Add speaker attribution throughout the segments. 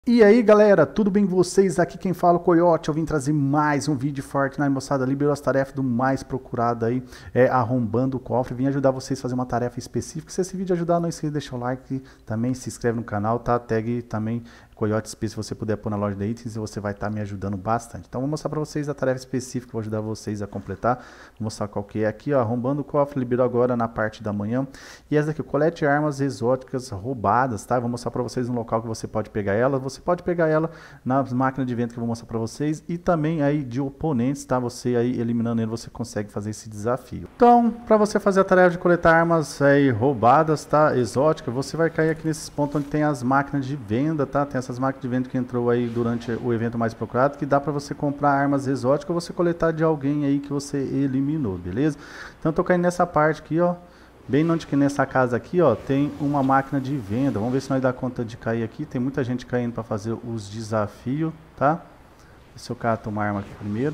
Speaker 1: E aí galera, tudo bem com vocês? Aqui quem fala é o Coyote. Eu vim trazer mais um vídeo forte, né, moçada? Liberou as tarefas do mais procurado aí, arrombando o cofre. Vim ajudar vocês a fazer uma tarefa específica. Se esse vídeo ajudar, não esqueça de deixar o like, também se inscreve no canal, tá? Tag também Coyote Space, se você puder pôr na loja de itens, você vai estar me ajudando bastante. Então vou mostrar para vocês a tarefa específica, vou ajudar vocês a completar. Vou mostrar qual que é aqui, ó, arrombando o cofre, liberou agora na parte da manhã. E essa daqui, colete armas exóticas roubadas, tá? Vou mostrar para vocês um local que você pode pegar ela. Você pode pegar ela nas máquinas de venda que eu vou mostrar para vocês e também aí de oponentes, tá? Você aí eliminando ele, você consegue fazer esse desafio. Então, para você fazer a tarefa de coletar armas aí roubadas, tá? Exóticas, você vai cair aqui nesses pontos onde tem as máquinas de venda, tá? Tem essas máquinas de venda que entrou aí durante o evento mais procurado, que dá para você comprar armas exóticas ou você coletar de alguém aí que você eliminou, beleza? Então, eu tô caindo nessa parte aqui, ó. Bem onde que nessa casa aqui, ó, tem uma máquina de venda. Vamos ver se nós dá conta de cair aqui. Tem muita gente caindo para fazer os desafios, tá? Se eu cato uma arma aqui primeiro.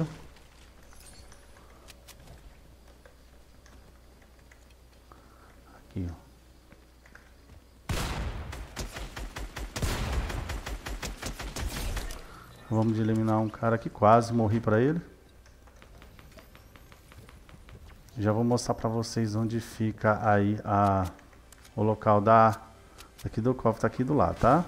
Speaker 1: Aqui, ó. Vamos eliminar um cara aqui, quase morri para ele. Já vou mostrar para vocês onde fica aí o local aqui do cofre, tá aqui do lado, tá?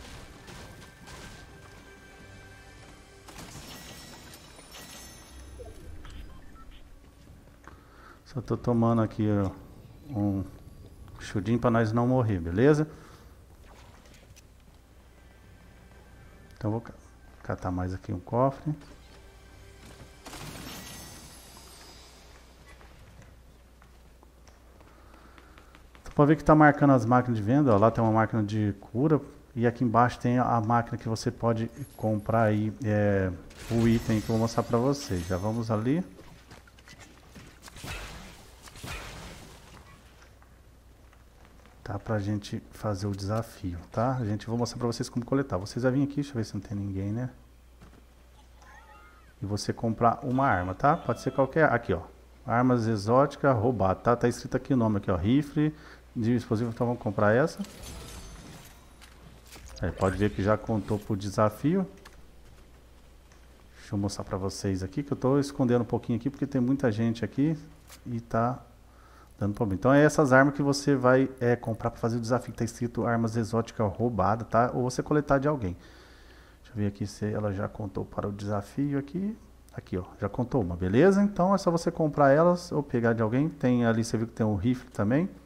Speaker 1: Só tô tomando aqui ó, um chudinho para nós não morrer, beleza? Então vou catar mais aqui um cofre. Pode ver que está marcando as máquinas de venda, ó, lá tem uma máquina de cura e aqui embaixo tem a máquina que você pode comprar aí, o item que eu vou mostrar para vocês. Já vamos ali. Tá, pra gente fazer o desafio, tá? Vou mostrar pra vocês como coletar. Vocês vão vir aqui, deixa eu ver se não tem ninguém, né? E você comprar uma arma, tá? Pode ser qualquer, aqui ó. Armas exóticas roubadas, tá? Tá escrito aqui o nome aqui, ó. Rifle de explosivo, então vamos comprar essa. Pode ver que já contou pro desafio. Deixa eu mostrar pra vocês aqui, que eu tô escondendo um pouquinho aqui, porque tem muita gente aqui e tá dando problema. Então é essas armas que você vai comprar para fazer o desafio, que tá escrito armas exóticas roubadas, tá? Ou você coletar de alguém. Deixa eu ver aqui se ela já contou para o desafio aqui. Aqui, ó, já contou uma, beleza? Então é só você comprar elas ou pegar de alguém. Tem ali, você viu que tem um rifle também.